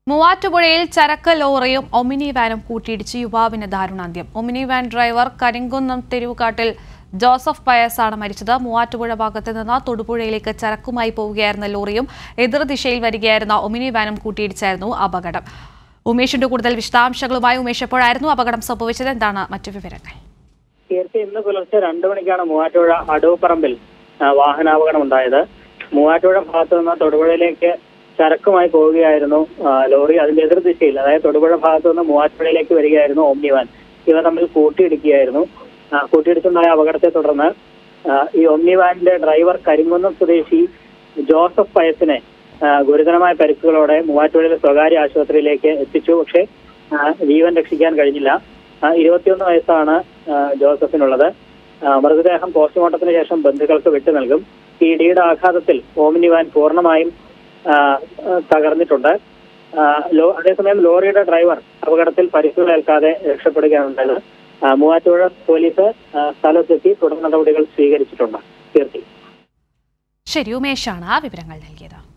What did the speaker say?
മൂവാറ്റുപുഴയിൽ ചരക്ക് ലോറിയും ഒമിനി വാനും കൂട്ടിയിടിച്ച് യുവാവിന് ദാരുണാന്ത്യം. ഒമിനി വാൻ ഡ്രൈവർ കരിങ്കുന്നം തെരുവുകാട്ടിൽ ജോസഫ് പയസാണ് മരിച്ചത്. മൂവാറ്റുപുഴ ഭാഗത്ത് നിന്ന് തൊടുപുഴയിലേക്ക് ചരക്കുമായി പോവുകയായിരുന്ന ലോറിയും എതിർദിശയിൽ വരികയായിരുന്ന ഒമിനി വാനും കൂട്ടിയിടിച്ചായിരുന്നു അപകടം. ഉമേഷിന്റെ കൂടുതൽ വിശദാംശങ്ങളുമായി. ഉമേഷ്, എപ്പോഴായിരുന്നു അപകടം സംഭവിച്ചത്? എന്താണ് മറ്റു വിവരങ്ങൾ? ഇന്ന് പുലർച്ചെ 2 മണിക്കാണ് മൂവാറ്റുപുഴ അടൂപ്പറമ്പിൽ വാഹനാപകടം ഉണ്ടായത്. മൂവാറ്റുപുഴ ഭാഗത്ത് നിന്ന് തൊടുപുഴയിലേക്ക് ചരക്കുമായി പോവുകയായിരുന്നു ലോറി. അതിന്റെ എതിർദിശയിൽ, അതായത് തൊടുപുഴ ഭാഗത്ത് നിന്ന് മൂവാറ്റുപുഴയിലേക്ക് വരികയായിരുന്നു ഓമ്നി വാൻ. ഇവ തമ്മിൽ കൂട്ടിയിടിക്കുകയായിരുന്നു. കൂട്ടിയിടിച്ചുണ്ടായ അപകടത്തെ തുടർന്ന് ഈ ഓമ്നി വാനിന്റെ ഡ്രൈവർ കരിങ്കുന്നം സ്വദേശി ജോസഫ് പയസിനെ ഗുരുതരമായ പരിക്കുകളോടെ മൂവാറ്റുപുഴയിലെ സ്വകാര്യ ആശുപത്രിയിലേക്ക് എത്തിച്ചു. പക്ഷേ ജീവൻ രക്ഷിക്കാൻ കഴിഞ്ഞില്ല. 21 വയസ്സാണ് ജോസഫിനുള്ളത്. മൃതദേഹം പോസ്റ്റ്മോർട്ടത്തിന് ശേഷം ബന്ധുക്കൾക്ക് വിട്ടു നൽകും. ഈ ഇടിയുടെ ആഘാതത്തിൽ ഓമ്നി വാൻ പൂർണ്ണമായും തകർന്നിട്ടുണ്ട്. അതേസമയം ലോറിയുടെ ഡ്രൈവർ അപകടത്തിൽ പരിക്കുകളേൽക്കാതെ രക്ഷപ്പെടുകയാണ് ഉണ്ടായത്. മൂവാറ്റുപുഴ പോലീസ് സ്ഥലത്തെത്തി തുടർ നടപടികൾ സ്വീകരിച്ചിട്ടുണ്ട്. ശരി, ഉമേഷാണ് ആ വിവരങ്ങൾ നൽകിയത്.